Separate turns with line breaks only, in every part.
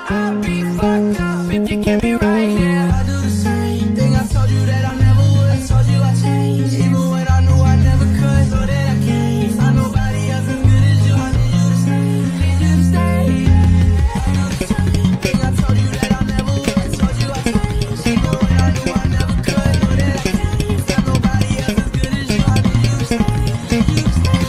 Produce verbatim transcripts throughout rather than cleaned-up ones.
I'll be fucked up if you get me right, yeah. I do the same thing I told you that I never would. I told you I changed, even when I knew I never could. So that I can't find nobody else as good as you. I need you to stay, need you to stay. I do the same thing I told you that I never would. I told you I changed, even when I knew I never could. So that I can't find nobody else as good as you. I need you to stay, need you to stay.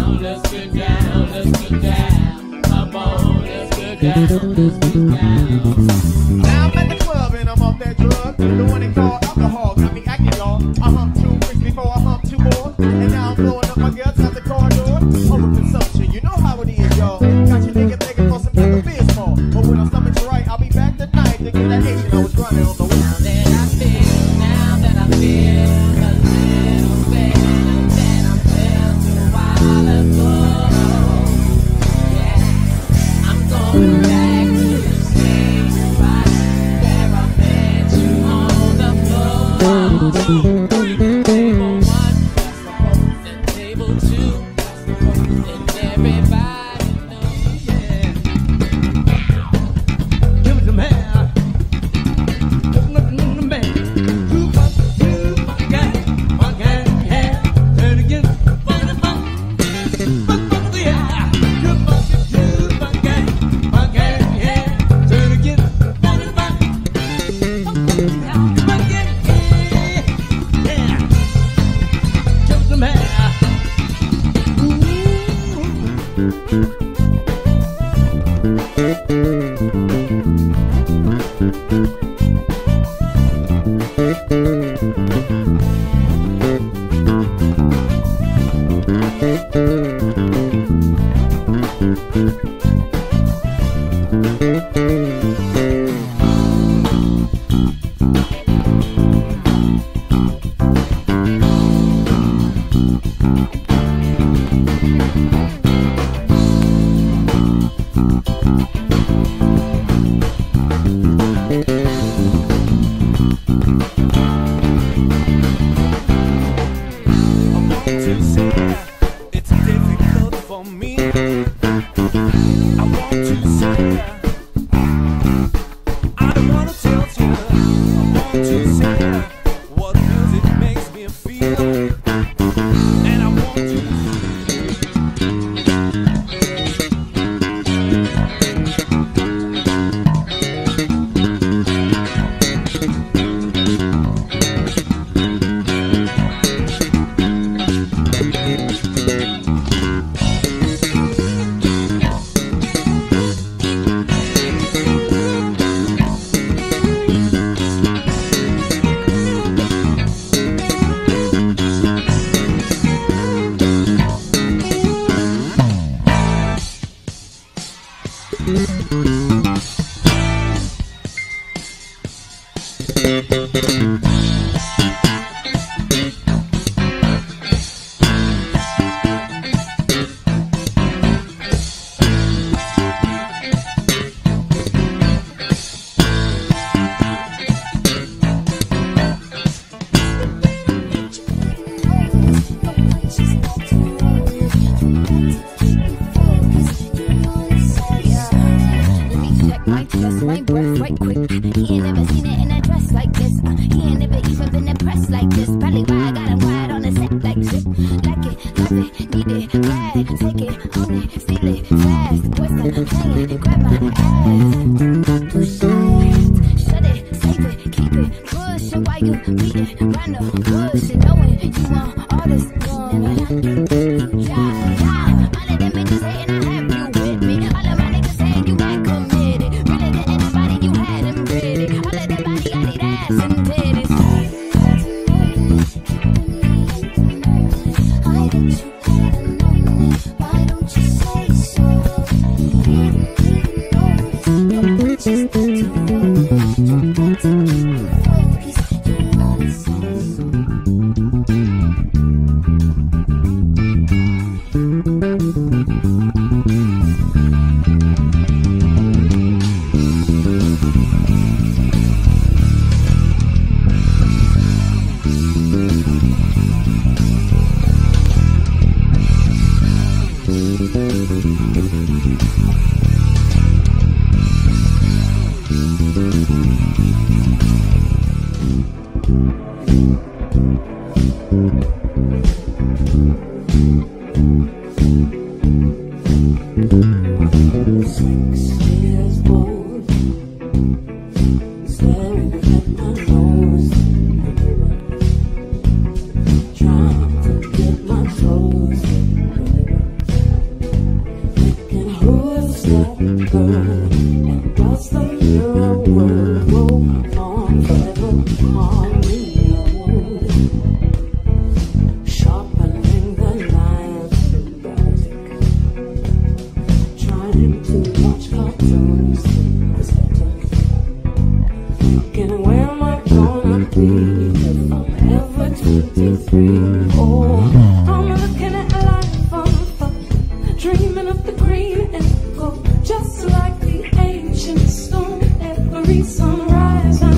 down, let's get down. drug, the one they call alcohol, got me acting y'all. I humped two bricks before I humped two more, and now I'm blowing up my guts out the corridor. Overconsumption, you know how it is, y'all. Got you nigga begging for some other biz more, but when I'm stomach's right, I'll be back tonight to get that Asian I was running on the way.
Now that I feel, now that I feel a little better than I felt a while ago. Yeah, I'm going back to the same spot where I met you on the floor. Table one, and table two, and everybody knows, yeah.
Give me some hair. Just looking in the man. Two bucks, two bucks, got one gang, hair. Turn again, one of them. Buck, buck, yeah. Two bucks, two bucks, got one gang, hair. Turn again, one of them. Buck, yeah, yeah. Give me some hair.
It's difficult for me. I want to say, I don't want to tell you. I want to say what music makes me feel, and I want to.
My breath right quick. He ain't never seen it in a dress like this. Uh, he ain't never even been impressed like this. Probably why I got him wide on the set like zip. Like it, love it, need it, ride, take it, own it, steal it, fast. Boy, stop playing, grab my ass. Push it, shut it, save it, keep it, push it while you beat it. Round the bush and knowing you want all this gun. Yeah, yeah. All of them bitches hating, I have you with me. All of my niggas saying you ain't committed. Really to anybody, you had them ready. All of them body, I need ass and titties. I bet you better know it. Why don't you say so? Don't just do it. You got to keep focused. You know it's across the world, world, on forever.
twenty-three. Oh, I'm looking at life on fire, dreaming of the green and gold, just like the ancient stone. Every sunrise I